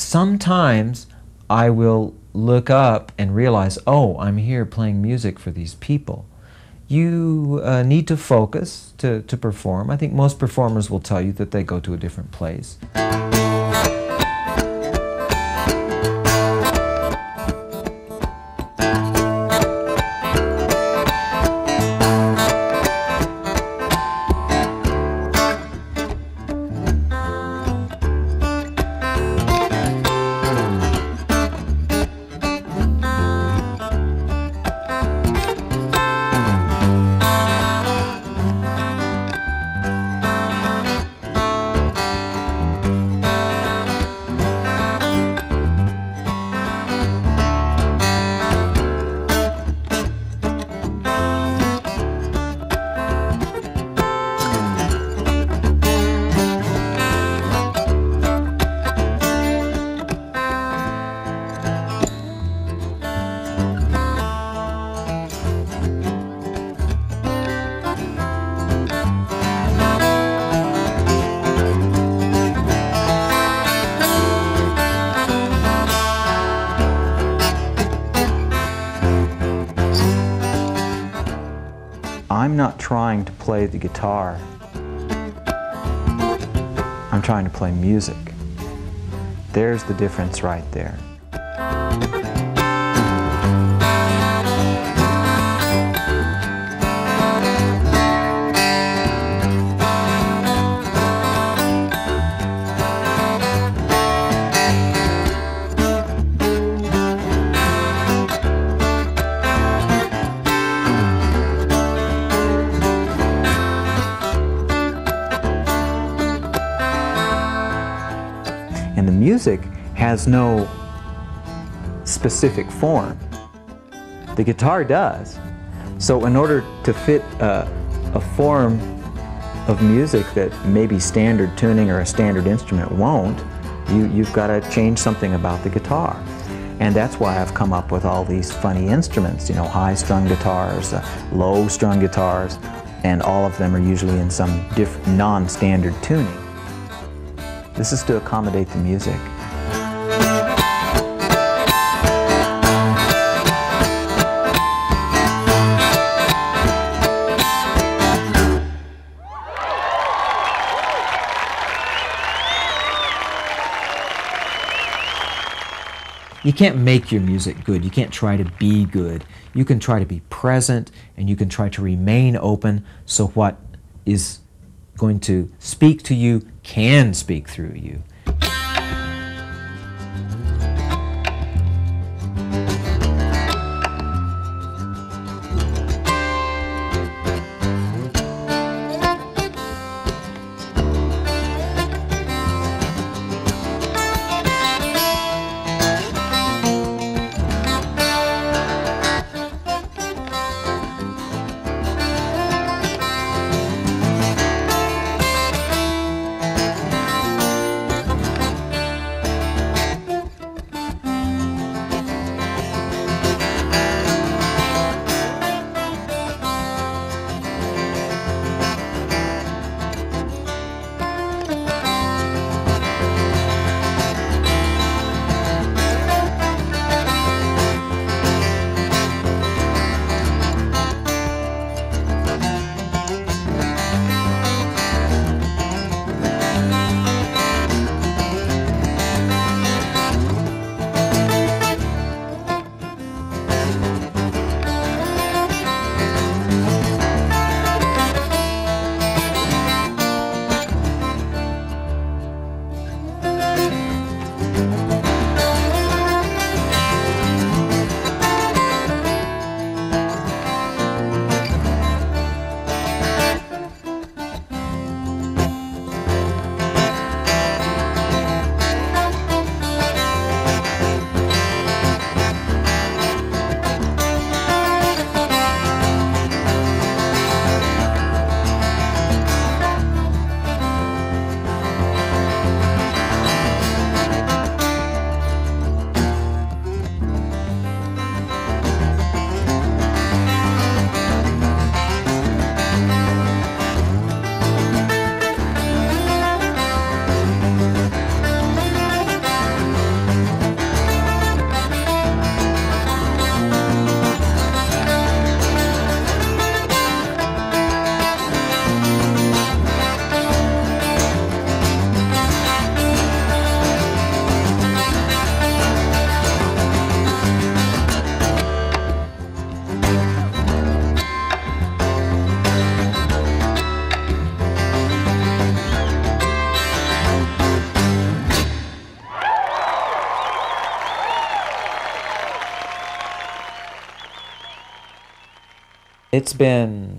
sometimes I will look up and realize, oh, I'm here playing music for these people. You need to focus to perform. I think most performers will tell you that they go to a different place. I'm not trying to play the guitar. I'm trying to play music. There's the difference right there. And the music has no specific form. The guitar does. So in order to fit a form of music that maybe standard tuning or a standard instrument won't, you've got to change something about the guitar. And that's why I've come up with all these funny instruments, you know, high-strung guitars, low-strung guitars, and all of them are usually in some non-standard tuning. This is to accommodate the music. You can't make your music good. You can't try to be good. You can try to be present, and you can try to remain open so what is going to speak to you can speak through you. It's been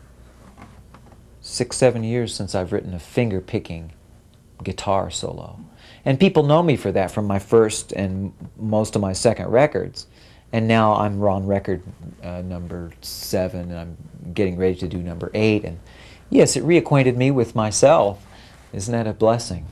6, 7 years since I've written a finger-picking guitar solo. And people know me for that from my first and most of my second records. And now I'm on record number 7, and I'm getting ready to do number 8. And yes, it reacquainted me with myself. Isn't that a blessing?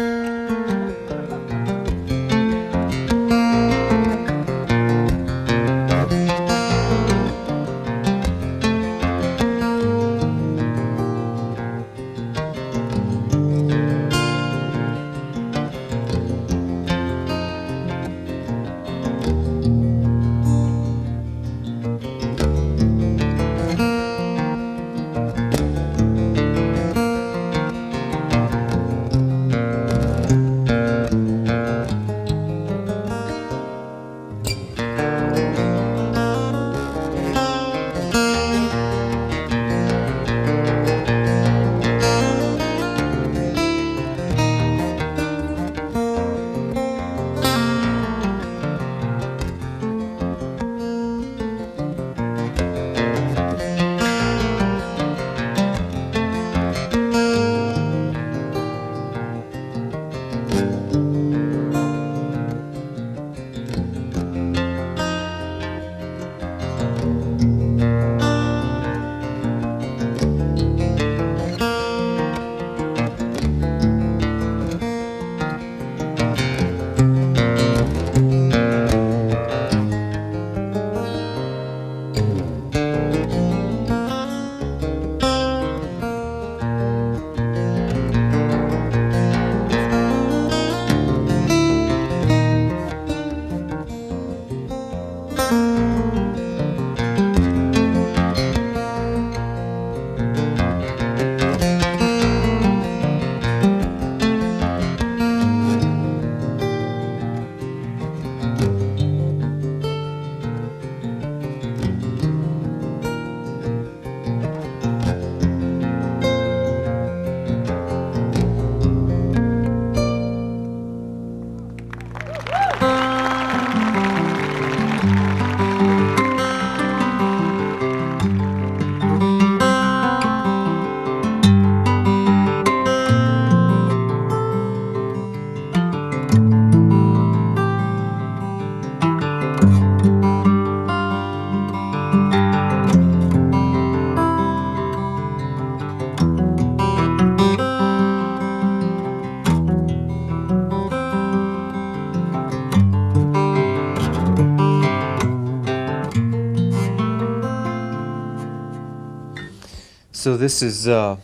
So this is the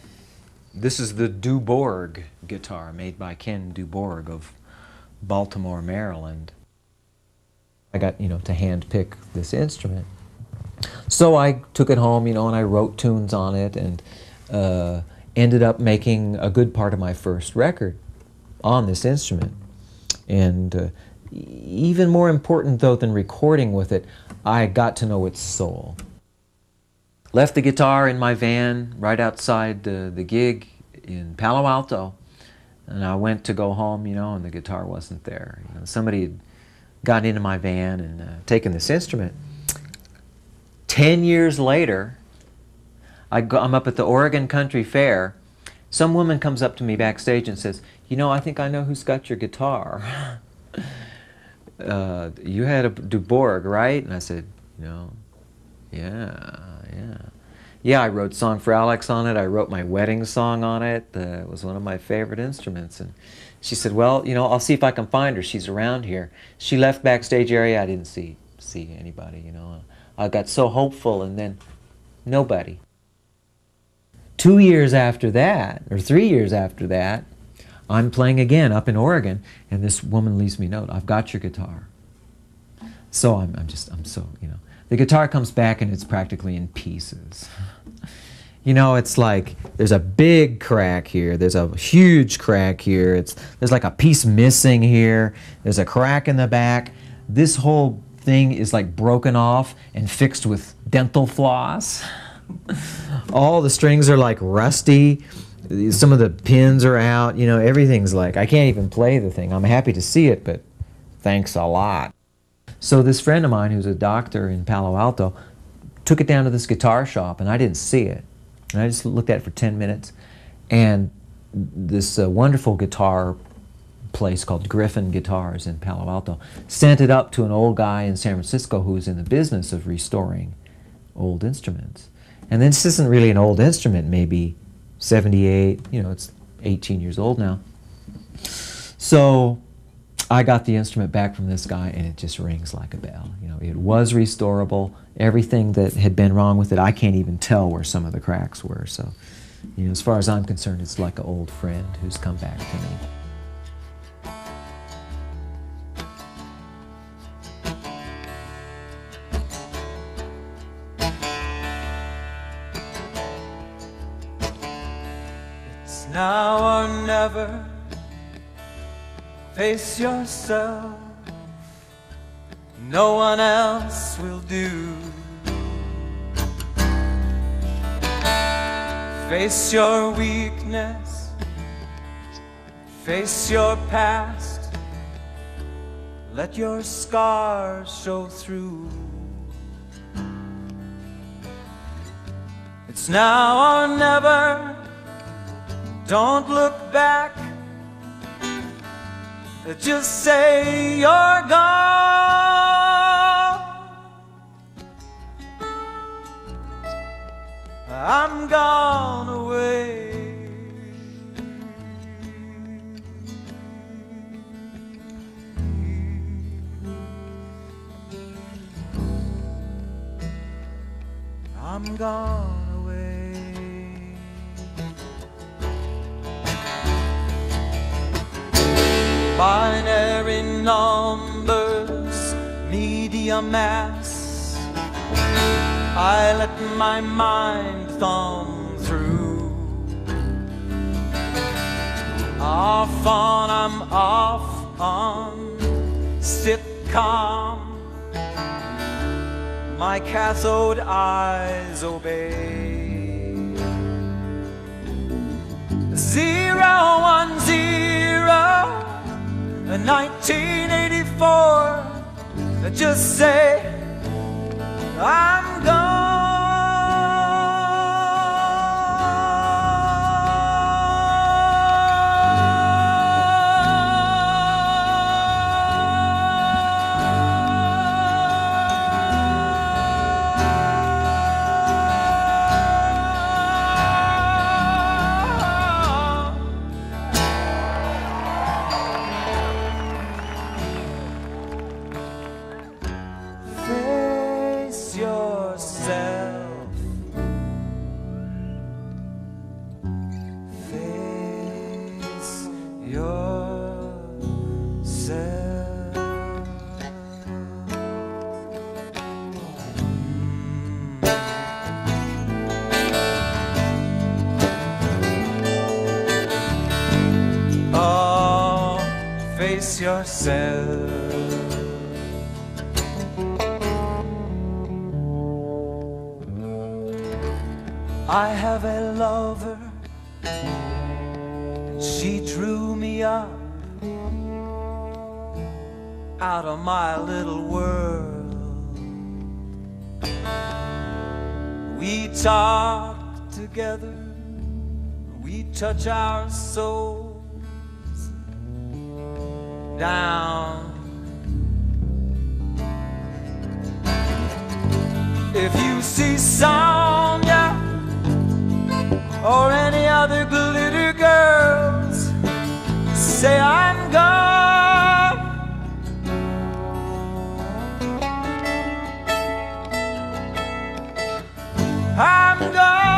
Dubourg guitar made by Ken Dubourg of Baltimore, Maryland. I got, to hand pick this instrument. So I took it home, and I wrote tunes on it, and ended up making a good part of my first record on this instrument. And even more important, though, than recording with it, I got to know its soul. Left the guitar in my van right outside the gig in Palo Alto, and I went to go home, and the guitar wasn't there. Somebody had gotten into my van and taken this instrument. 10 years later, I'm up at the Oregon Country Fair. Some woman comes up to me backstage and says, I think I know who's got your guitar. You had a Dubourg, right? And I said, yeah, I wrote Song for Alex on it. I wrote my wedding song on it. It was one of my favorite instruments. And she said, well, I'll see if I can find her. She's around here. She left backstage area. I didn't see anybody, I got so hopeful, and then nobody. 2 years after that, or 3 years after that, I'm playing again up in Oregon, and this woman leaves me a note. I've got your guitar. So I'm so, the guitar comes back and it's practically in pieces. It's like there's a big crack here, there's a huge crack here, there's like a piece missing here, there's a crack in the back. This whole thing is like broken off and fixed with dental floss. All the strings are like rusty, some of the pins are out, everything's like, I can't even play the thing. I'm happy to see it, but thanks a lot. So this friend of mine who's a doctor in Palo Alto took it down to this guitar shop, and I didn't see it. And I just looked at it for 10 minutes, and this wonderful guitar place called Griffin Guitars in Palo Alto sent it up to an old guy in San Francisco who was in the business of restoring old instruments. And this isn't really an old instrument, maybe 78, you know, it's 18 years old now. So I got the instrument back from this guy, and it just rings like a bell. You know, it was restorable. Everything that had been wrong with it, I can't even tell where some of the cracks were. So, you know, as far as I'm concerned, it's like an old friend who's come back to me. It's now or never. Face yourself. No one else will do. Face your weakness. Face your past. Let your scars show through. It's now or never. Don't look back. Just say you're gone. I'm gone away. I'm gone away. Binary numbers, medium mass. I let my mind thumb through. Off on, I'm off on. Sit calm. My cathode eyes obey. 010. 1984, just say I'm gone. Face yourself. I have a lover, and she drew me up out of my little world. We talk together, we touch our souls down. If you see Sonia or any other glitter girls, say I'm gone. I'm gone.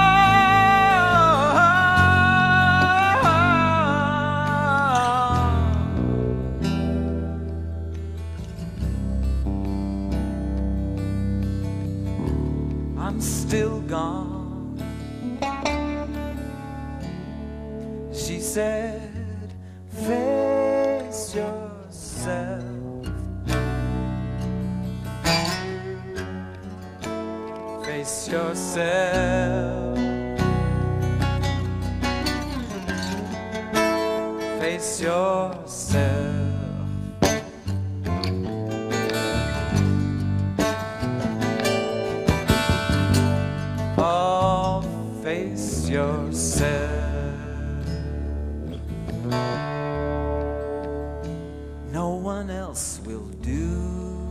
I'm still gone. She said, face yourself. Face yourself. Face yourself. yourself. No one else will do.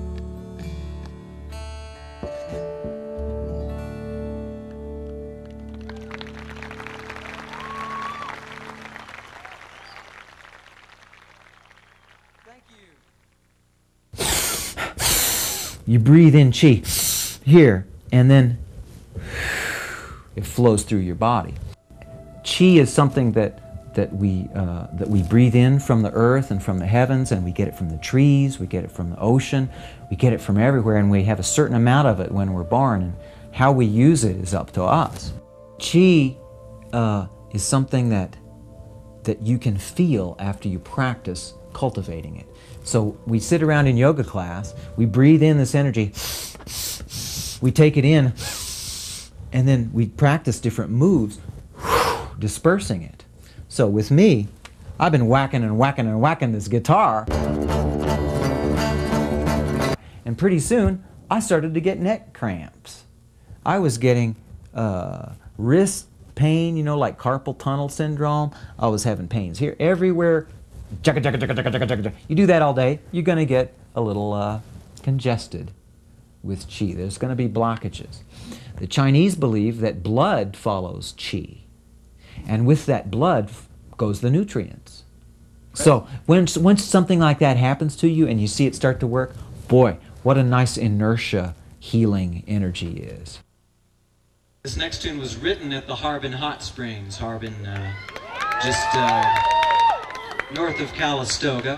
Thank you. You breathe in chi here, and then it flows through your body. Chi is something that we breathe in from the earth and from the heavens, and we get it from the trees, we get it from the ocean, we get it from everywhere, and we have a certain amount of it when we're born, and how we use it is up to us. Chi is something that you can feel after you practice cultivating it. So we sit around in yoga class, we breathe in this energy, we take it in, and then we practice different moves, dispersing it. So with me, I've been whacking and whacking and whacking this guitar, and pretty soon I started to get neck cramps. I was getting wrist pain, you know, like carpal tunnel syndrome. I was having pains here, everywhere. You do that all day, you're going to get a little congested with chi. There's going to be blockages. The Chinese believe that blood follows chi, and with that blood goes the nutrients. So once something like that happens to you and you see it start to work, boy, what a nice inertia healing energy is. This next tune was written at the Harbin Hot Springs, Harbin, just north of Calistoga,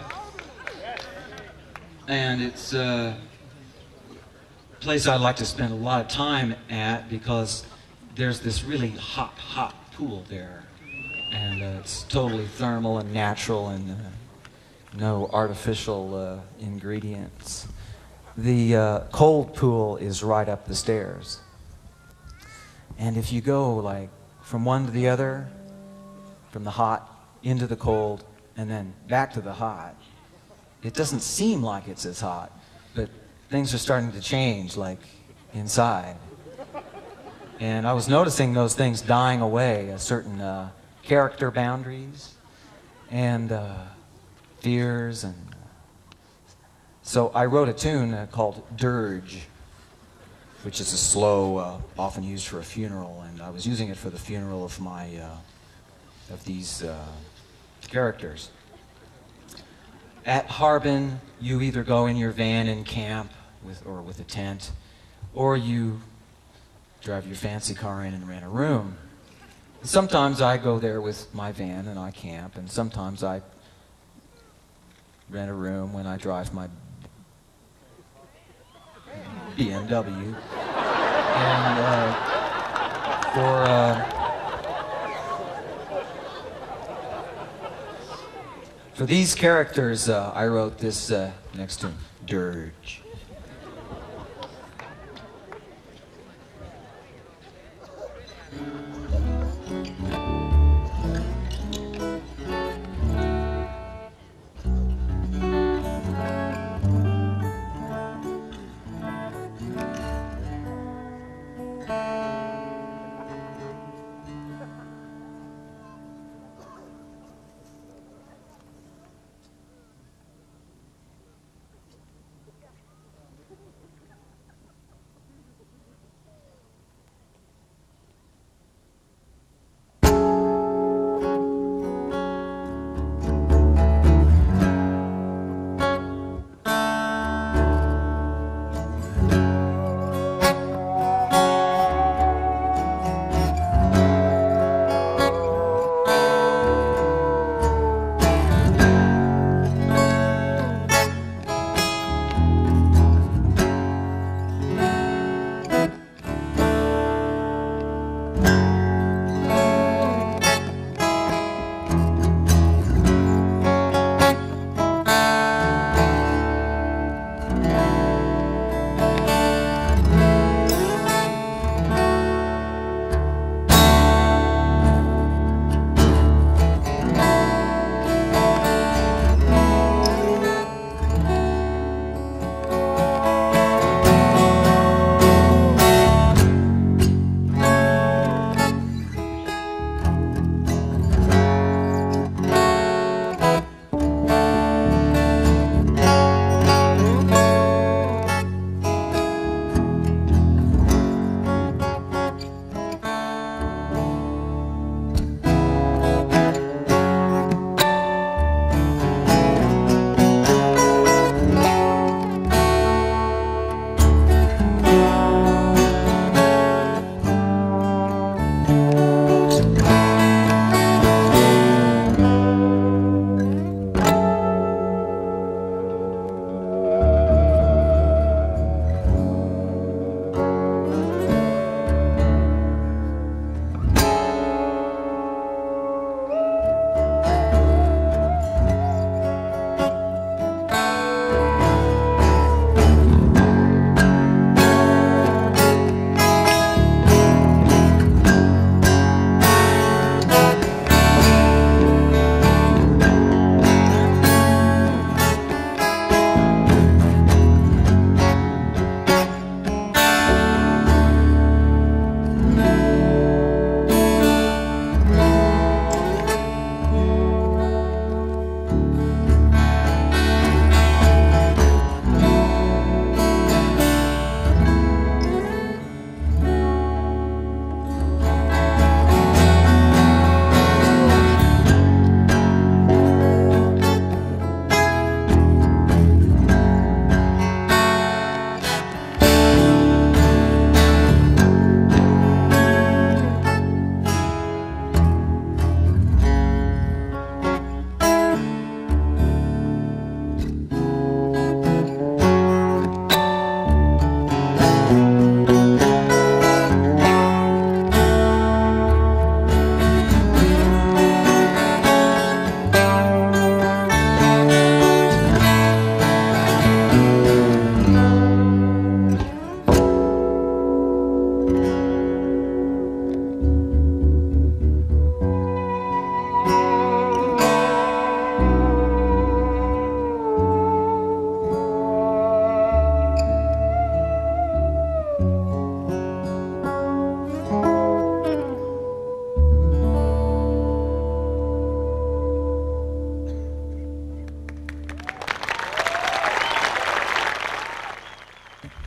and it's a place I'd like to spend a lot of time at because there's this really hot pool there, and it's totally thermal and natural and no artificial ingredients. The cold pool is right up the stairs, and if you go like from one to the other, from the hot into the cold and then back to the hot, it doesn't seem like it's as hot, but things are starting to change, like inside. And I was noticing those things dying away, certain character boundaries and fears. And so I wrote a tune called Dirge, which is a slow, often used for a funeral, and I was using it for the funeral of these characters. At Harbin, you either go in your van and camp with a tent, or you drive your fancy car in and rent a room. Sometimes I go there with my van and I camp, and sometimes I rent a room when I drive my BMW. And for these characters, I wrote this next tune, Dirge.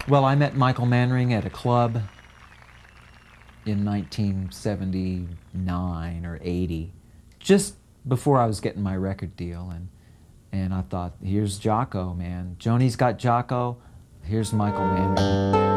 Well, I met Michael Manring at a club in 1979 or 80, just before I was getting my record deal. And I thought, here's Jocko, man. Joni's got Jocko. Here's Michael Manring.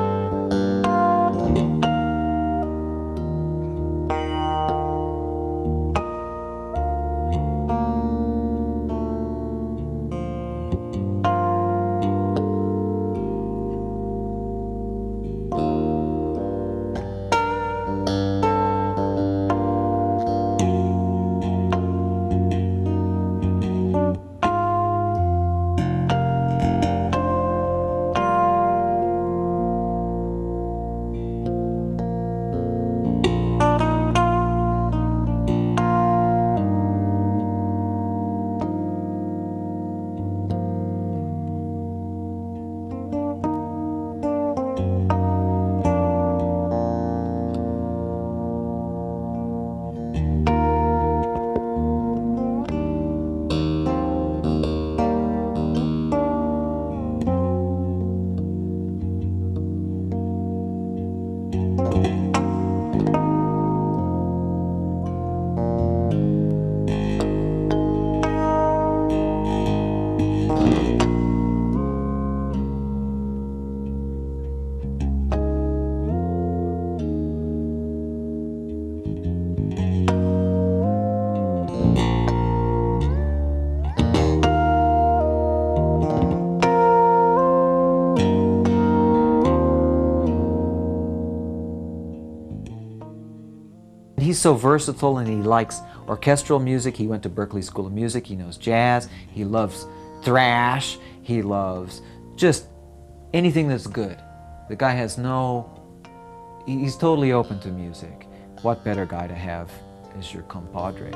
He's so versatile, and he likes orchestral music. He went to Berklee School of Music. He knows jazz. He loves thrash. He loves just anything that's good. The guy has he's totally open to music. What better guy to have as your compadre?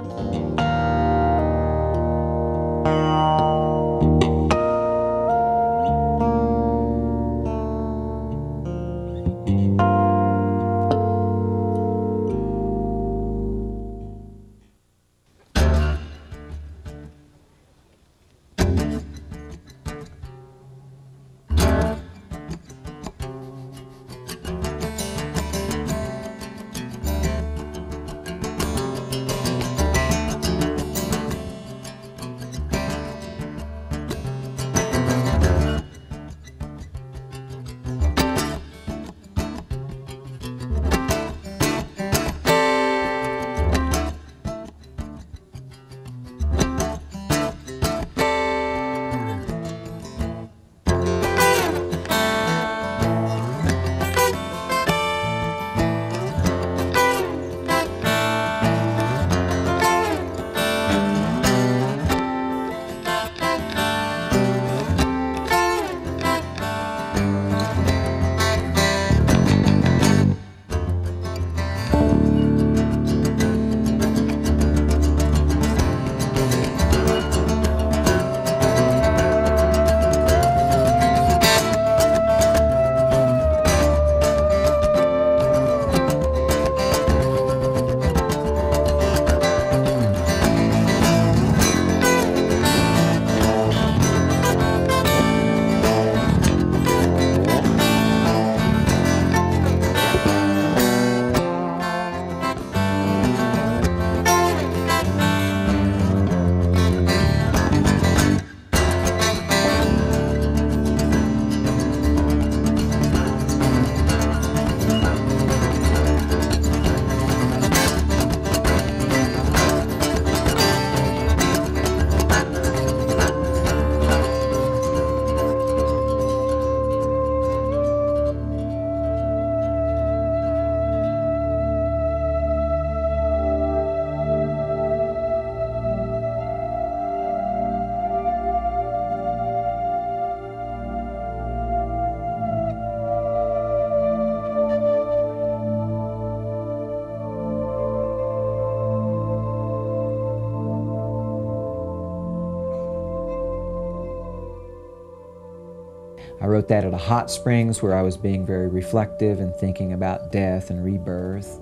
I wrote that at a hot springs where I was being very reflective and thinking about death and rebirth,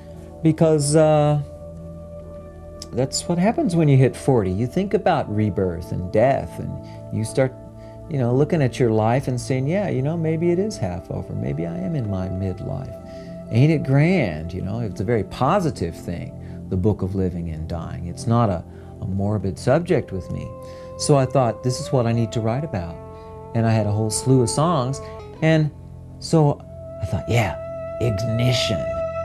because that's what happens when you hit 40. You think about rebirth and death, and you start you know, looking at your life and saying, yeah, you know, maybe it is half over. Maybe I am in my midlife. Ain't it grand? You know, it's a very positive thing, the book of living and dying. It's not a morbid subject with me. So I thought, this is what I need to write about. And I had a whole slew of songs. And so I thought, yeah, ignition.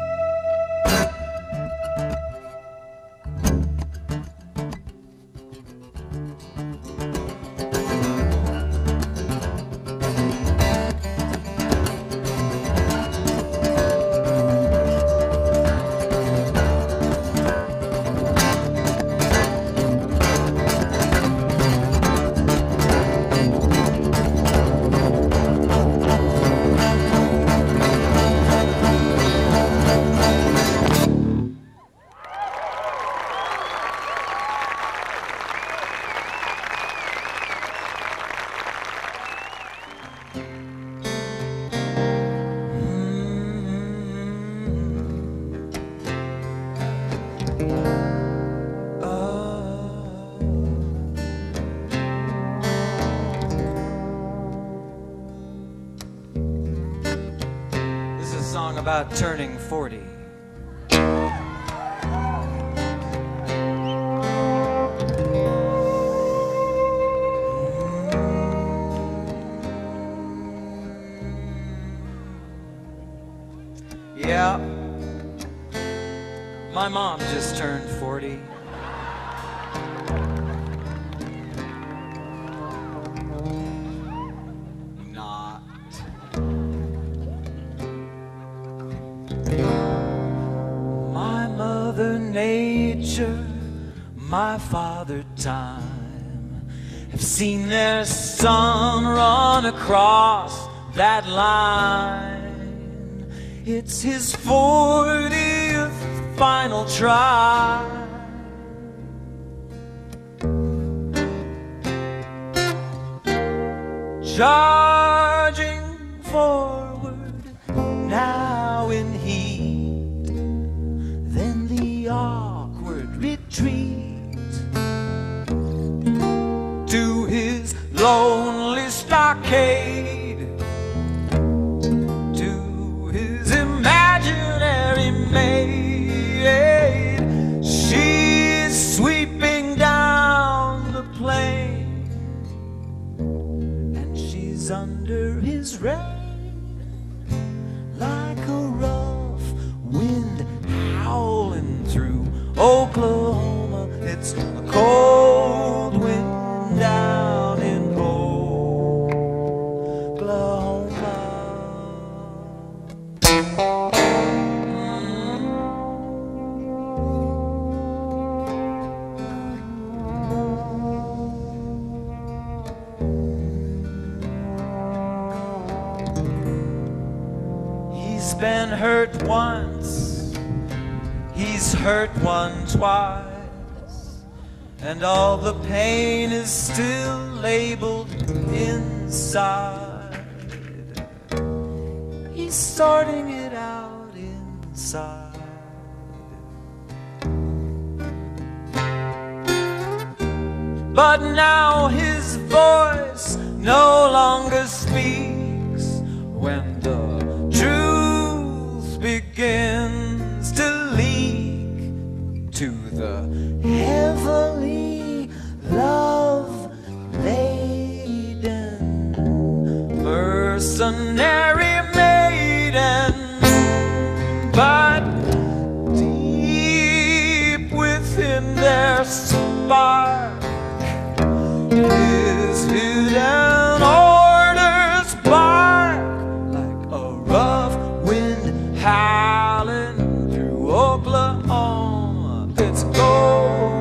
About turning 40. Yeah, my mom just turned 40. My father time have seen their son run across that line. It's his 40th final try. Charging forward now in heat, then the awkward retreat to his lonely stockade, to his imaginary maid. She's sweeping down the plain, and she's under his rain, like a rough wind howling through Oklahoma. It's a cold wind down in Oklahoma. He's been hurt once, he's hurt one twice, and all the pain is still labeled inside. He's sorting it out inside. But now his voice no longer speaks when the truth begins to leak to the heavily love-laden mercenary maiden. But deep within their spark is hidden orders bark, like a rough wind howling through Oklahoma. It's gold.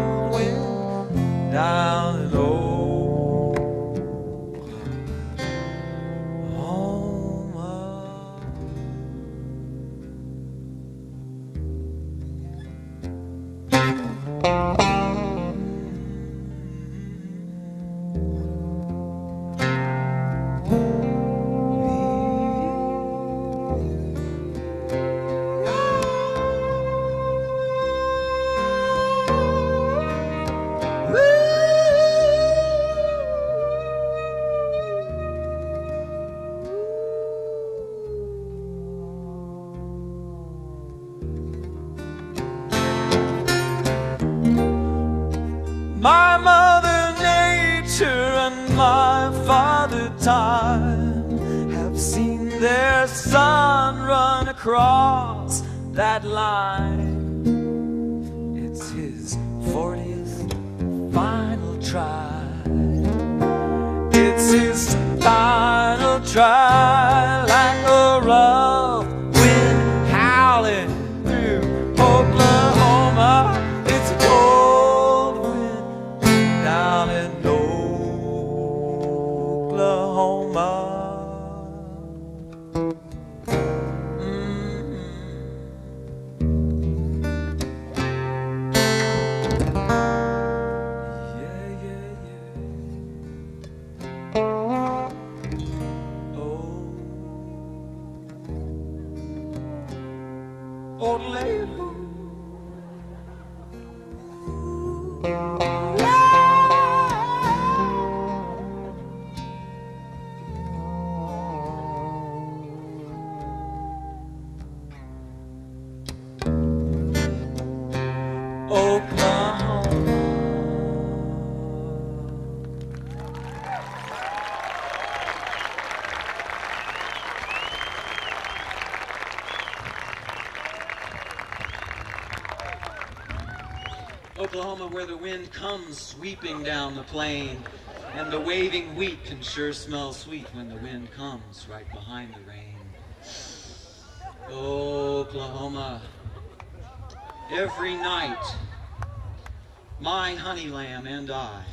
My mother nature and my father time have seen their son run across that line. It's his 40th final try. It's his final try, like a rough wind howling through Oklahoma. It's a cold wind down in Oklahoma. Oklahoma, where the wind comes sweeping down the plain, and the waving wheat can sure smell sweet when the wind comes right behind the rain. Oklahoma, every night, my honey lamb and I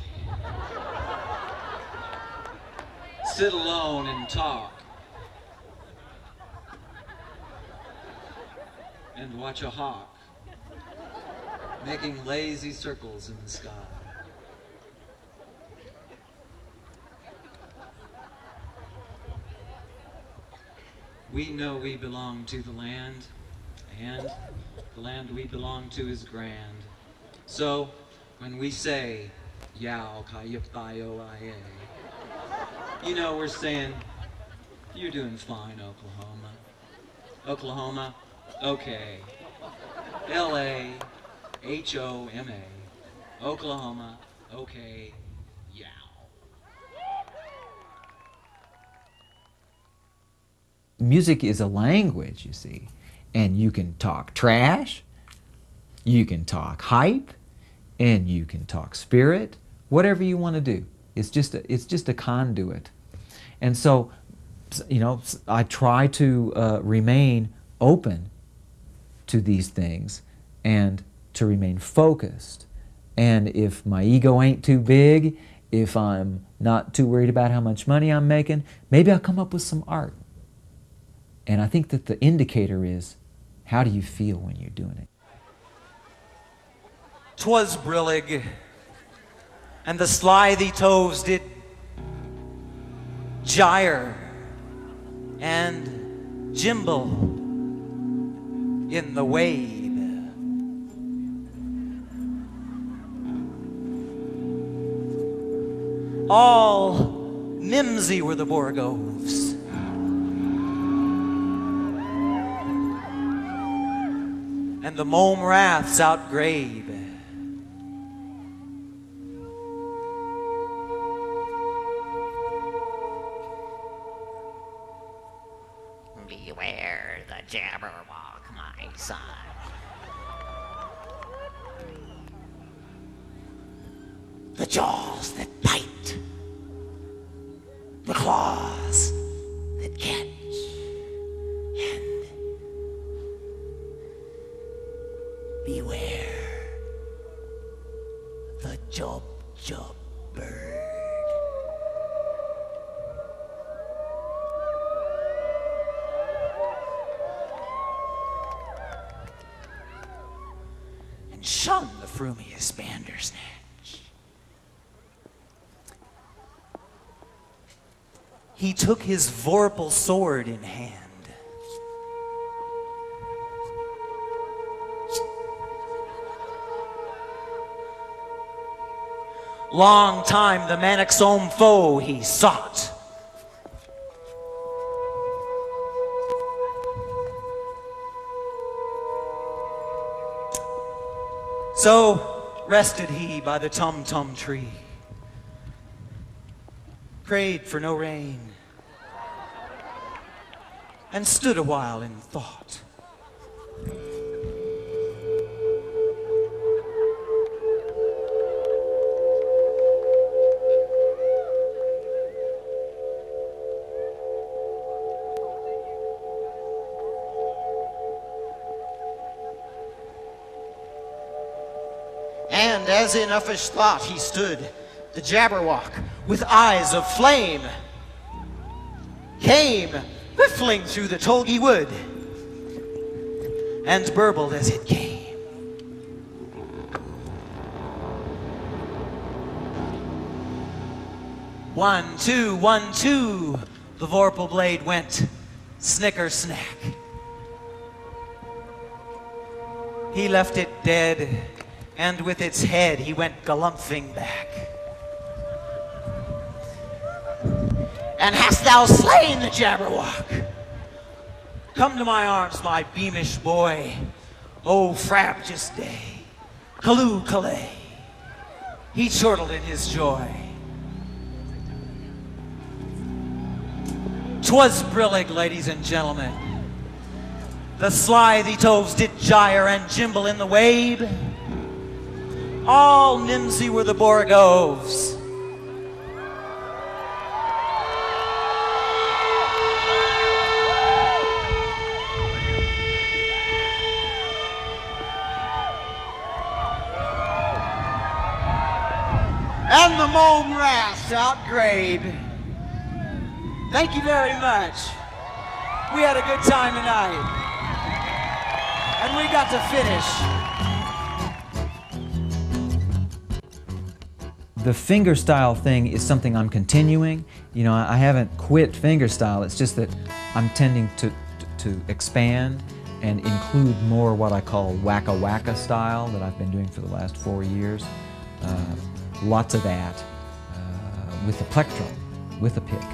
sit alone and talk and watch a hawk making lazy circles in the sky. We know we belong to the land, and the land we belong to is grand. So, when we say, Yow, Kayip-I-O-I-A, you know we're saying, you're doing fine, Oklahoma. Oklahoma, okay. L.A., H-O-M-A, Oklahoma, okay, yow. Music is a language, you see, and you can talk trash, you can talk hype, and you can talk spirit, whatever you want to do. It's just a conduit. And so, you know, I try to remain open to these things and to remain focused. And if my ego ain't too big, if I'm not too worried about how much money I'm making, maybe I'll come up with some art. And I think that the indicator is, how do you feel when you're doing it? 'Twas brillig, and the slithy toves did gyre and gimble in the wave. All mimsy were the Borgoves. And the mome raths outgrabe. Beware the Jabberwock, my son. The jaws that bite, the claws that catch, and beware the jub bird. And shun the frumious bandersnatch. He took his vorpal sword in hand. Long time the Mendocino foe he sought. So rested he by the tum-tum tree, prayed for no rain, and stood a while in thought. And as in uffish thought he stood, the Jabberwock, with eyes of flame, came whiffling through the tulgey wood, and burbled as it came. One, two, the vorpal blade went snicker snack. He left it dead, and with its head he went galumphing back. And hast thou slain the Jabberwock? Come to my arms, my beamish boy, O frabjous day, Calloo Calais. He chortled in his joy. 'Twas brillig, ladies and gentlemen. The slithy toves did gyre and gimble in the wabe. All nimsy were the borogoves. And the mome wrasse outgrayed. Thank you very much. We had a good time tonight. And we got to finish. The fingerstyle thing is something I'm continuing. You know, I haven't quit fingerstyle. It's just that I'm tending to expand and include more what I call wacka wacka style that I've been doing for the last 4 years. Lots of that with the plectrum, with a pick.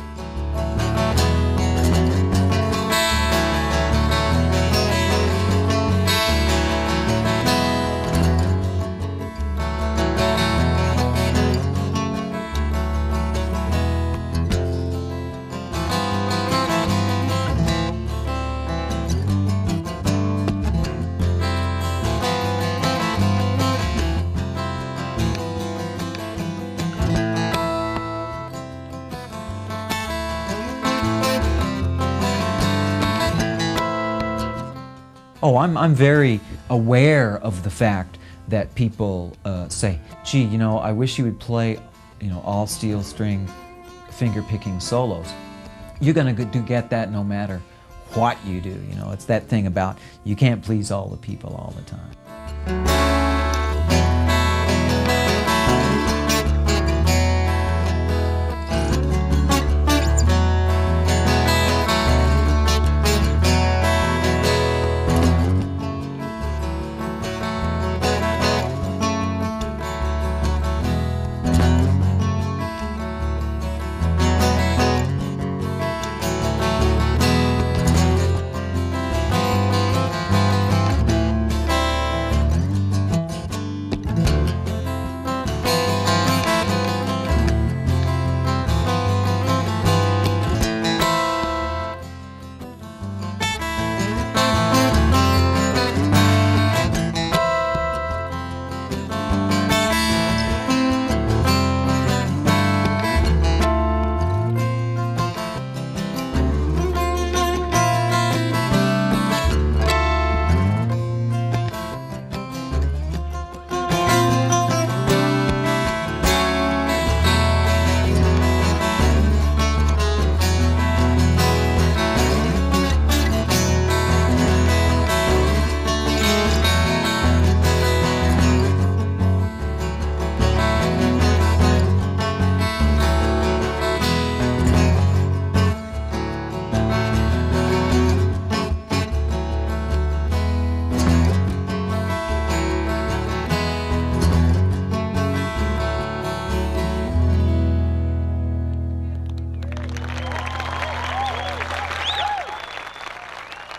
Oh, I'm very aware of the fact that people say, gee, you know, I wish you would play, you know, all steel string finger picking solos. You're gonna get that no matter what you do, you know. It's that thing about you can't please all the people all the time.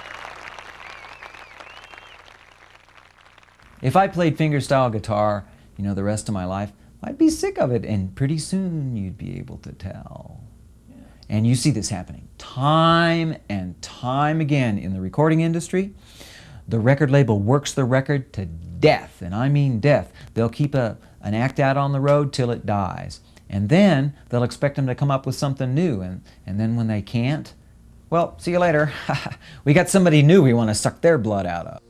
If I played fingerstyle guitar you know, the rest of my life, I'd be sick of it, and pretty soon you'd be able to tell. And you see this happening time and time again in the recording industry. The record label works the record to death, and I mean death. They'll keep an act out on the road till it dies. And then they'll expect them to come up with something new, and then when they can't, well, see you later. We got somebody new we want to suck their blood out of.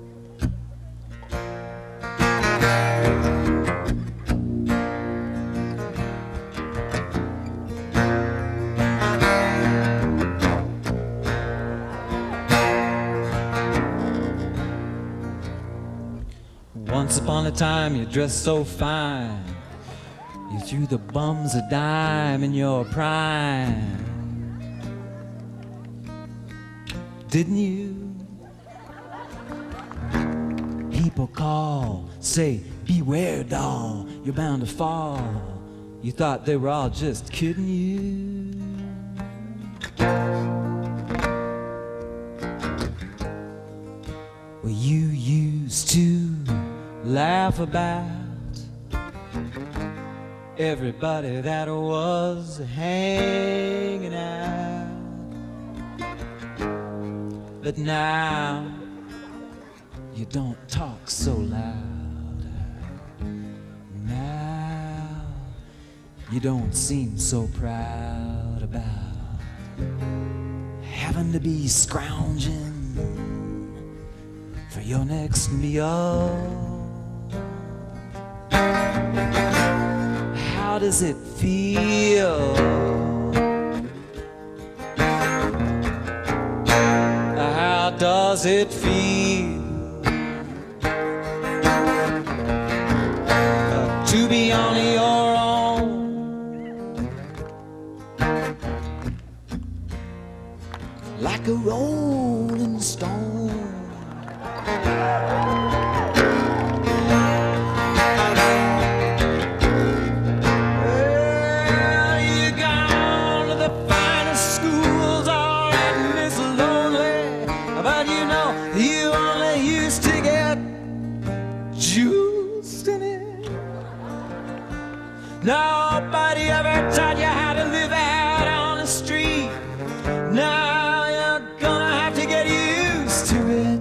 Once upon a time you dressed so fine, you threw the bums a dime in your prime, didn't you? People call, say, beware doll, you're bound to fall. You thought they were all just kidding you. Well, you used to laugh about everybody that was hanging out, but now you don't talk so loud. Now you don't seem so proud about having to be scrounging for your next meal. How does it feel? How does it feel to be on your own, like a rolling stone? Nobody ever taught you how to live out on the street. Now you're gonna have to get used to it.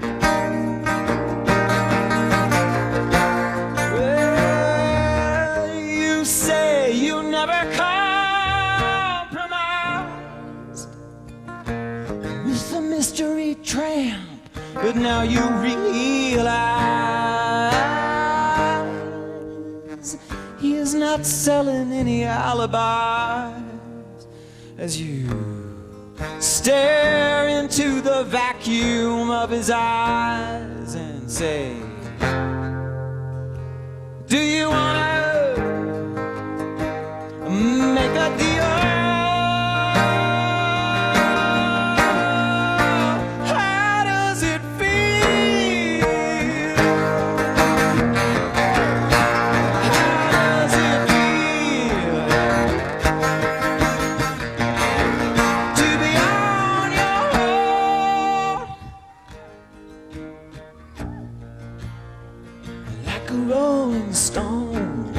Well, you say you never compromise with the mystery tramp, but now you realize he is not selling any alibis as you stare into the vacuum of his eyes and say, do you want to make a deal? How does it feel? Rolling stone.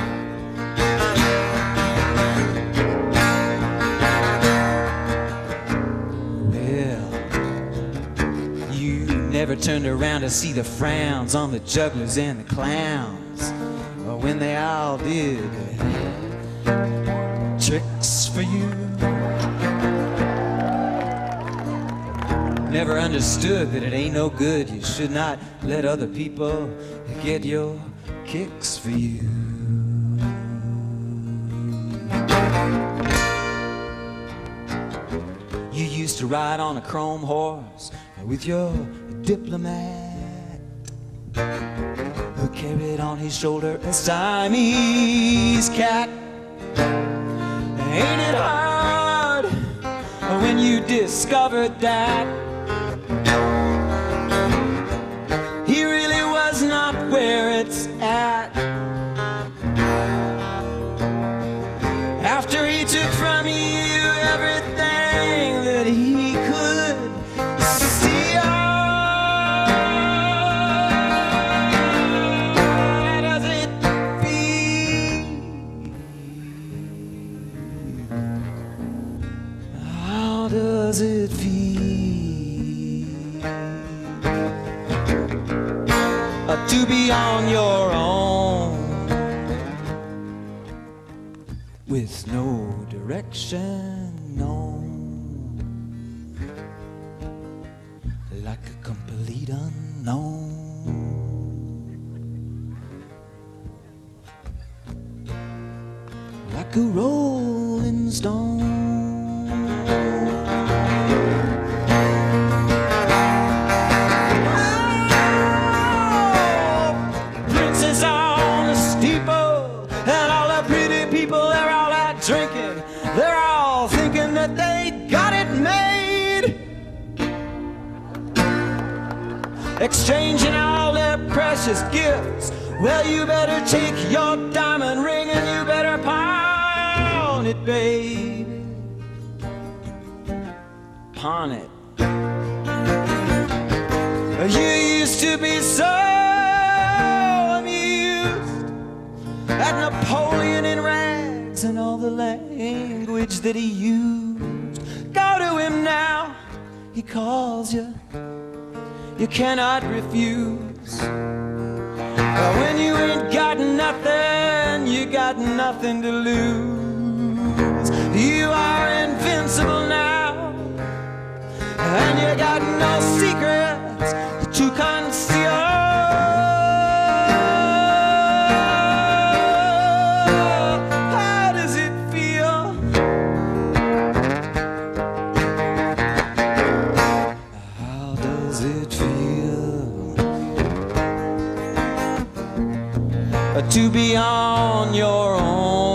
Well, you never turned around to see the frowns on the jugglers and the clowns, or when they all did tricks for you. Never understood that it ain't no good. You should not let other people get your kicks for you. You used to ride on a chrome horse with your diplomat, who carried on his shoulder a Siamese cat. Ain't it hard when you discovered that he really was not where it's at? After he took from you everything that he could see, how does it to be on your own with no direction known, like a complete unknown. Like a rolling stone. Oh, princess on the steeple, and all the pretty people, they're all out drinking. They're all thinking that they got it made, exchanging all their precious gifts. Well, you better take your diamond ring and you better pawn it, baby. Pawn it. You used to be so amused at Napoleon in rags and all the language that he used. Go to him now, he calls you. You cannot refuse. When you ain't got nothing, you got nothing to lose. You are invincible now, and you got no secrets to conceal. How does it feel? How does it feel to be on your own?